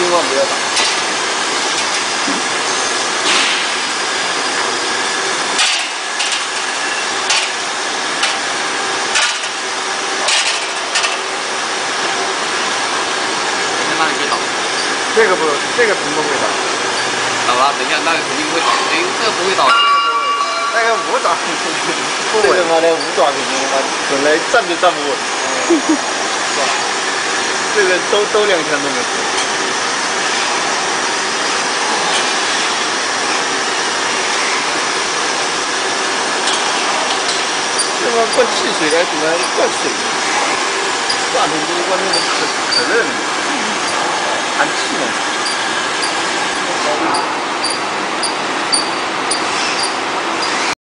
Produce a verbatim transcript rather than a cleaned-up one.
千万不要打。 先把你给倒。 这个不，这个什么都会倒。 倒了，等一下，那个肯定会倒。哎，这个不会倒。 那个五爪，这个妈的五爪肯定他妈本来站都站不稳。是吧？这个都都两枪都没死。这他妈灌汽水来怎么灌水？灌成这个灌成可可乐呢？含气呢？